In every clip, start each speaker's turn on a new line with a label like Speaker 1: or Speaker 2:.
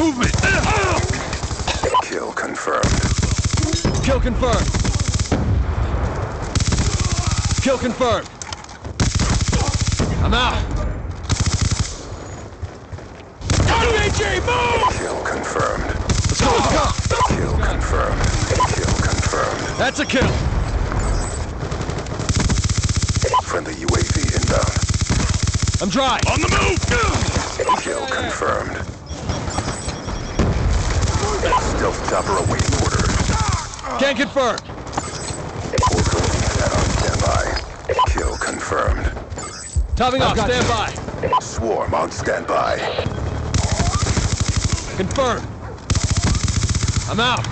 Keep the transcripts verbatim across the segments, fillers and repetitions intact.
Speaker 1: Movement!
Speaker 2: Kill confirmed.
Speaker 3: Kill confirmed. Kill confirmed. I'm out. R P G, move!
Speaker 2: Kill confirmed.
Speaker 3: Let's go, let's go.
Speaker 2: Kill confirmed. Kill confirmed.
Speaker 3: That's a kill.
Speaker 2: Friendly U A V inbound.
Speaker 3: I'm dry.
Speaker 1: On the move!
Speaker 2: Kill confirmed. Stealth chopper awaiting orders.
Speaker 3: Can't confirm.
Speaker 2: Orbital VSAT on standby. Kill confirmed.
Speaker 3: Topping off,
Speaker 4: got
Speaker 3: stand
Speaker 4: you.
Speaker 3: by.
Speaker 2: Swarm on standby.
Speaker 3: Confirmed. I'm out.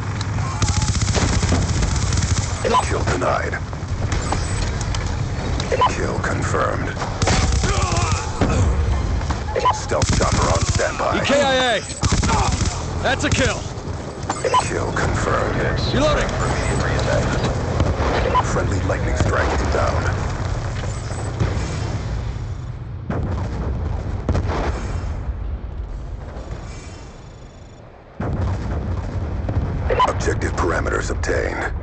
Speaker 2: Kill denied. Kill confirmed. Stealth chopper on standby.
Speaker 3: E K I A. That's a kill.
Speaker 2: Kill confirmed.
Speaker 3: Reloading.
Speaker 2: Friendly lightning strike inbound. Objective parameters obtained.